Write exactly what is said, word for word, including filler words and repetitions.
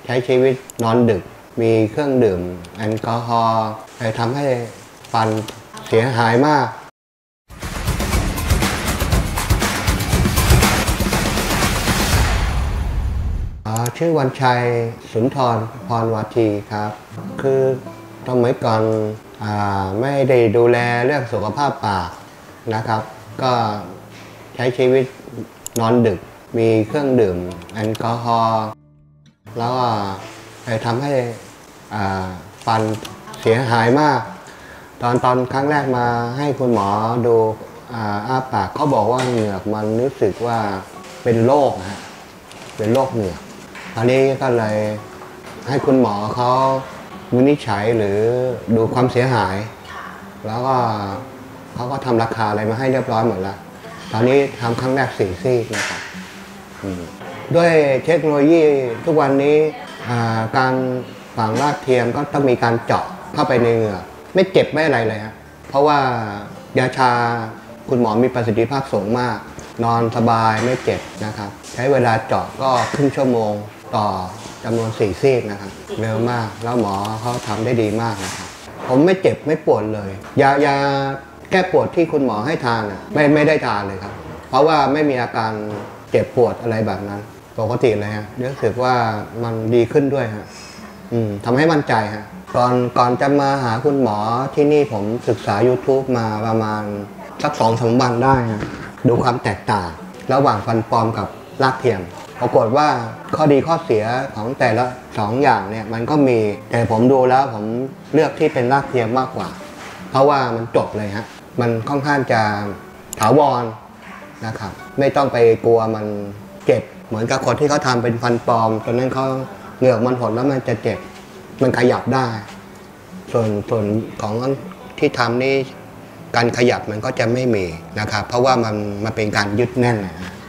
ใช้ชีวิตนอนดึกมีเครื่องดื่มแอลกอฮอล์ทำให้ฟันเสียหายมากชื่อวันชัยสุนทรพรวาทีครับคือสมัยก่อนอไม่ได้ดูแลเรื่องสุขภาพปากนะครับก็ใช้ชีวิตนอนดึกมีเครื่องดื่มแอลกอฮอล์แล้วก็ทำให้ฟันเสียหายมากตอนตอนครั้งแรกมาให้คุณหมอดูอ้าปากเขาบอกว่าเหงือกมันรู้สึกว่าเป็นโรคนะเป็นโรคเหงือกตอนนี้ก็เลยให้คุณหมอเขาวินิจฉัยหรือดูความเสียหายแล้วก็เขาก็ทำราคาอะไรมาให้เรียบร้อยหมดแล้วตอนนี้ทำครั้งแรกสี่ซี่นะครับด้วยเทคโนโลยีทุกวันนี้การฝังรากเทียมก็ต้องมีการเจาะเข้าไปในเหงือกไม่เจ็บไม่อะไรเลยครับเพราะว่ายาชาคุณหมอมีประสิทธิภาพสูงมากนอนสบายไม่เจ็บนะครับใช้เวลาเจาะก็ครึ่งชั่วโมงต่อจำนวนสี่ซี่นะครับเร็วมากแล้วหมอเขาทำได้ดีมากนะครับผมไม่เจ็บไม่ปวดเลยยายาแก้ปวดที่คุณหมอให้ทานไม่ไม่ได้ทานเลยครับเพราะว่าไม่มีอาการเจ็บปวดอะไรแบบนั้นปกติเลยฮะรู้สึกว่ามันดีขึ้นด้วยฮะทำให้มั่นใจฮะก่อนก่อนจะมาหาคุณหมอที่นี่ผมศึกษา ยูทูบ มาประมาณสักสองสามวันได้ฮะดูความแตกต่างระหว่างฟันปลอมกับรากเทียมปรากฏว่าข้อดีข้อเสียของแต่ละสองอย่างเนี่ยมันก็มีแต่ผมดูแล้วผมเลือกที่เป็นรากเทียมมากกว่าเพราะว่ามันจบเลยฮะมันค่อนข้างจะถาวรนะครับไม่ต้องไปกลัวมันเจ็บเหมือนกับคนที่เขาทำเป็นฟันปลอมตอนนั้นเขาเหงือกมันหดแล้วมันจะเจ็บมันขยับได้ส่วนส่วนของที่ทำนี่การขยับมันก็จะไม่มีนะครับเพราะว่ามันมันเป็นการยึดแน่นนะ